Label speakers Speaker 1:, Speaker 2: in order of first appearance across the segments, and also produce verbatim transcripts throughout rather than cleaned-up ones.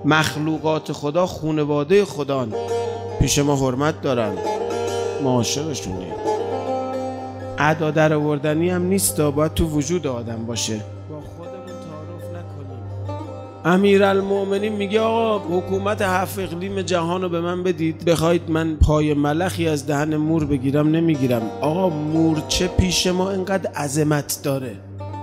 Speaker 1: مخلوقات خدا خانواده خدان، پیش ما حرمت دارن، ما عاشقشونیم. ادا در آوردنی هم نیست، باید تو وجود آدم باشه. با خودمون تعارف نکنیم. امیرالمومنین میگه آقا حکومت هفت اقلیم جهان رو به من بدید، بخواید من پای ملخی از دهن مور بگیرم نمیگیرم. آقا مورچه پیش ما انقدر عظمت داره،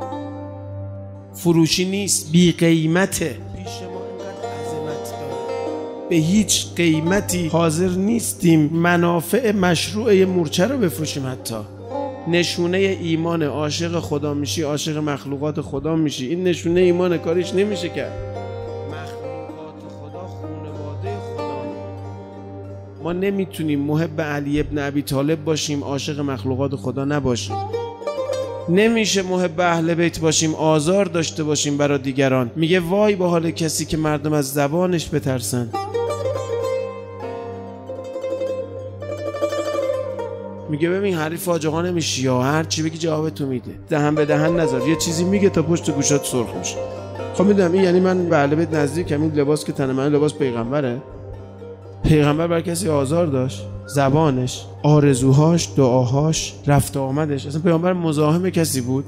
Speaker 1: فروشی نیست، بی قیمته. پیش ما انقدر عظمت داره، به هیچ قیمتی حاضر نیستیم منافع مشروع مورچه رو بفروشیم. حتی نشونه ایمان، عاشق خدا میشی، عاشق مخلوقات خدا میشی. این نشونه ایمان، کاریش نمیشه کرد. مخلوقات خدا خانواده خدا. ما نمیتونیم محب علی ابن ابی طالب باشیم، عاشق مخلوقات خدا نباشیم. نمیشه محب اهل بیت باشیم، آزار داشته باشیم برای دیگران. میگه وای به حال کسی که مردم از زبانش بترسن. میگه ببین حریف آجاقا نمیشی، یا هر چی بگی جواب تو میده، دهن به دهن نذار، یه چیزی میگه تا پشت گوشات سرخ میشه. خب میدونم این یعنی من به اهل بیت نزدیکم. این لباس که تن من لباس پیغمبره. پیغمبر بر کسی آزار داشت؟ زبانش، آرزوهاش، دعاهاش، رفت آمدش. اصلا پیغمبر مزاحم کسی بود؟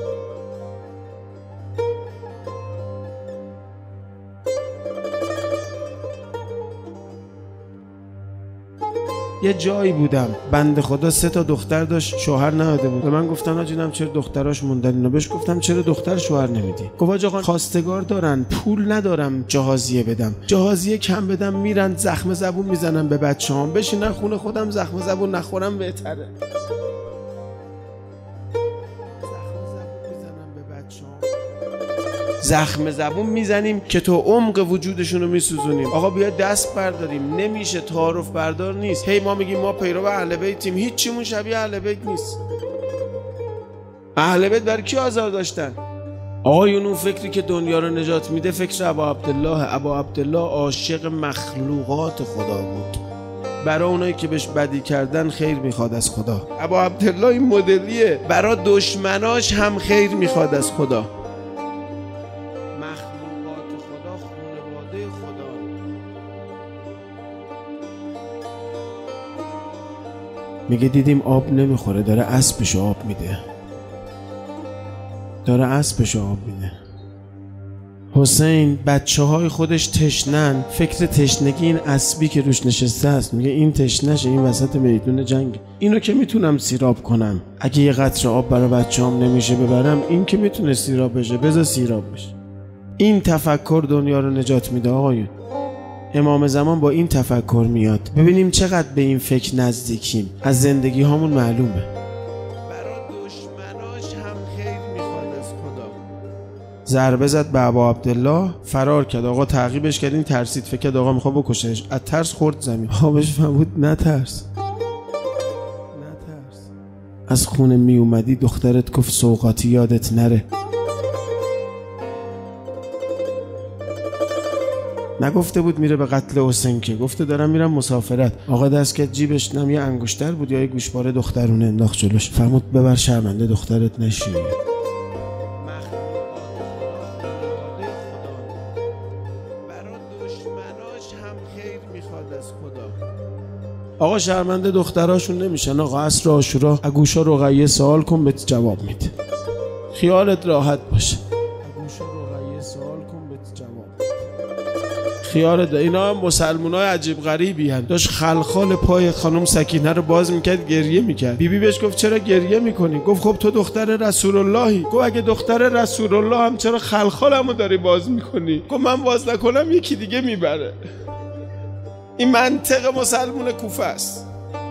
Speaker 1: یه جایی بودم بنده خدا سه تا دختر داشت، شوهر نداده بود. به من گفتن آجینم چرا دختراش موندن؟ اینو بهش گفتم چرا دختر شوهر نمیدی؟ گفت آج آقا خواستگار دارن، پول ندارم جهازیه بدم، جهازیه کم بدم میرن زخم زبون میزنن به بچه‌هام، بشینن خونه خودم زخم زبون نخورم بهتره. زخم زبون میزنیم که تو عمق وجودشون رو میسوزونیم. آقا بیا دست برداریم. نمیشه، تعارف بردار نیست. هی ما میگیم ما پیرو اهل بیتیم، هیچ چیمون شبیه اهل بیت نیست. اهل بیت برای کی آزار داشتن؟ آقایون اون فکری که دنیا رو نجات میده فکر ابا عبدالله. ابا عبدالله عاشق مخلوقات خدا بود، برای اونایی که بهش بدی کردن خیر میخواد از خدا. ابا عبدالله این مدلیه، برای دشمناش هم خیر میخواد از خدا. میگه دیدیم آب نمیخوره، داره اسبش آب میده، داره اسبش آب میده. حسین بچه های خودش تشنن، فکر تشنگی این اسبی که روش نشسته است. میگه این تشنشه، این وسط میدون جنگ، اینو که میتونم سیراب کنم. اگه یه قطره آب برای بچه هم نمیشه ببرم، این که میتونه سیراب بشه، بذار سیراب بشه. این تفکر دنیا رو نجات میده آقایون. امام زمان با این تفکر میاد. ببینیم چقدر به این فکر نزدیکیم. از زندگی هامون معلومه. برای دشمناش هم خیر میخواد از خدا. ضربه زد به ابا عبدالله، فرار کرد. آقا تعقیبش کرد، این ترسید، فکر کرد آقا میخواد بکشهش. از ترس خورد زمین. آبش فهمید نترس، نترس. از خونه می اومدی دخترت گفت سوغاتی یادت نره. نگفته بود میره به قتل حسین، که گفته دارم میرم مسافرت. آقا دست کرد جیبش، نم یه انگشتر بود یا یه گوشواره دخترونه انداخت جلوش. فرمود ببر شرمنده دخترت نشی. آقا شرمنده دختراشون نمیشن. آقا عصر عاشورا اگوشا رقیه سوال کن بهت جواب میده. خیالت راحت باشه. اگوشا رقیه سوال کن بهت جواب میده. خیالت. اینا مسلمانای عجیب غریبی هستند. داشت خلخال پای خانم سکینه رو باز میکرد، گریه میکرد. بیبی بی بهش گفت چرا گریه میکنی؟ گفت خب تو دختر رسول اللهی. گفت اگه دختر رسول الله هم چرا خلخالمو داری باز میکنی؟ گفت من باز نکنم یکی دیگه میبره. این منطق مسلمون کوفه است.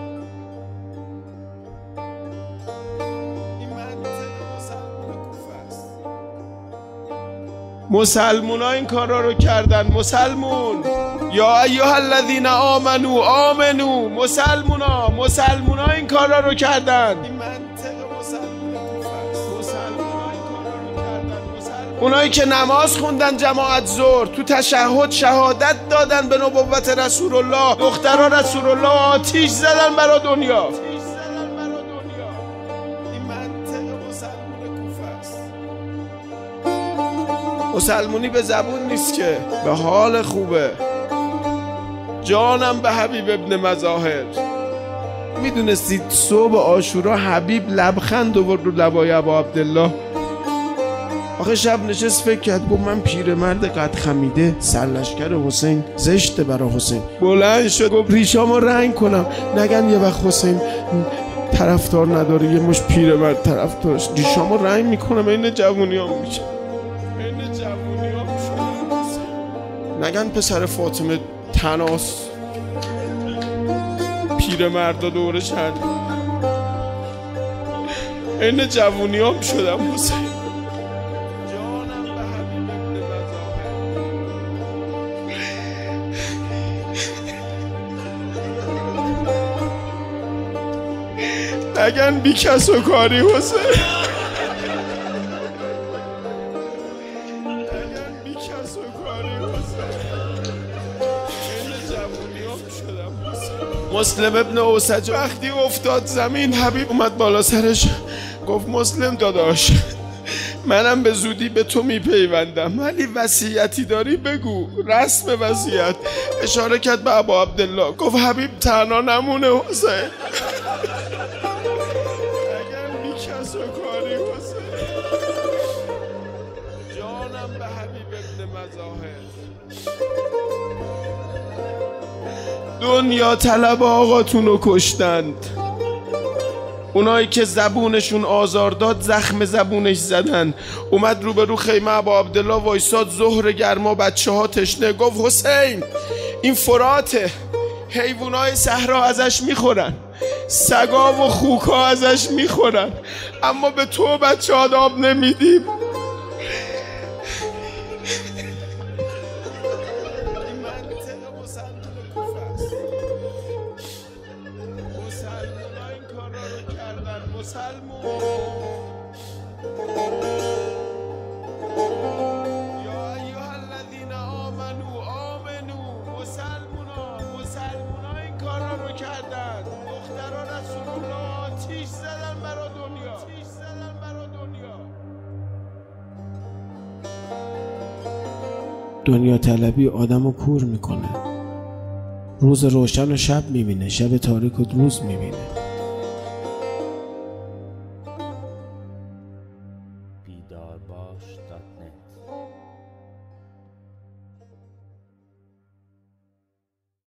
Speaker 1: این منطق مسلمون کوفه است. مسلمون ها این کارا رو کردن. مسلمون یا ایها الذین آمنو آمنو، مسلمون ها مسلمون ها این کارا رو کردن. این منطق مسلمون کوفه است. مسلمون ها این کارا رو کردن. مسلمون اونایی که نماز خوندن جماعت ظهر، تو تشهد شهادت دادن به نبوت رسول الله، دخترها رسول الله آتیش زدن برای دنیا. این منطق مسلمون کوفه است. مسلمونی به زبون نیست که، به حال خوبه. جانم به حبیب ابن مظاهر. میدونستید صبح عاشورا حبیب لبخند آورد رو لبای ابا عبدالله؟ آخه شب نشست فکر کرد، گفت من پیرمرد قد خمیده سرلشکر حسین زشته برا حسین. بلند شد گفت ریشامو رنگ کنم، نگن یه وقت حسین طرفدار نداره، یه مش پیرمرد طرفدارش، ریشامو رنگ میکنم این جوونیام میشه، این جوونیام میشه. نگن پسر فاطمه تناس پیرمردا دورشن، این جوونیام شدم حسین. نگن بی کس و کاری حسین، نگن بی کس و کاری حسین، این جوونیام شدم حسین. مسلم ابن اوسج وقتی افتاد زمین، حبیب اومد بالا سرش گفت مسلم داداش، منم به زودی به تو میپیوندم، ولی وصیتی داری بگو، رسم وصیت. اشاره کرد به ابا عبدالله، گفت حبیب تنها نمونه حسین. اگر بی کس و کاری حسین، جانم به حبیب ابن مظاهر. دنیا طلب آقاتون رو کشتند، اونایی که زبونشون آزار داد زخم زبونش زدن. اومد روبرو خیمه ابا عبدالله وایساد، ظهر گرما، بچه ها تشنه. گفت حسین این فراته، حیوانای صحرا ازش میخورن، سگا و خوکا ازش میخورن، اما به تو بچه ها آب نمیدیم. مسلمون یا ایها الذین آمنو آمنو، مسلمونا مسلمونا این کارا رو کردن. دختران رسول الله آتیش زدن برا دنیا، آتیش زدن برا دنیا. دنیا طلبی آدمو کور میکنه، روز روشن و شب میبینه، شب تاریک و روز میبینه.